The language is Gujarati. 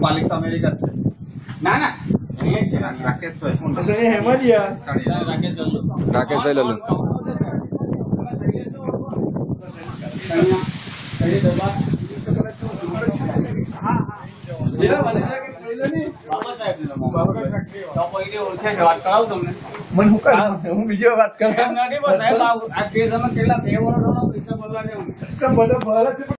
પાલિકા અમેરિકા છે. ના ના રાકેશભાઈ રાકેશભાઈ લલ્લુ વાત કરાવું તમને હું બીજી વાત કરું.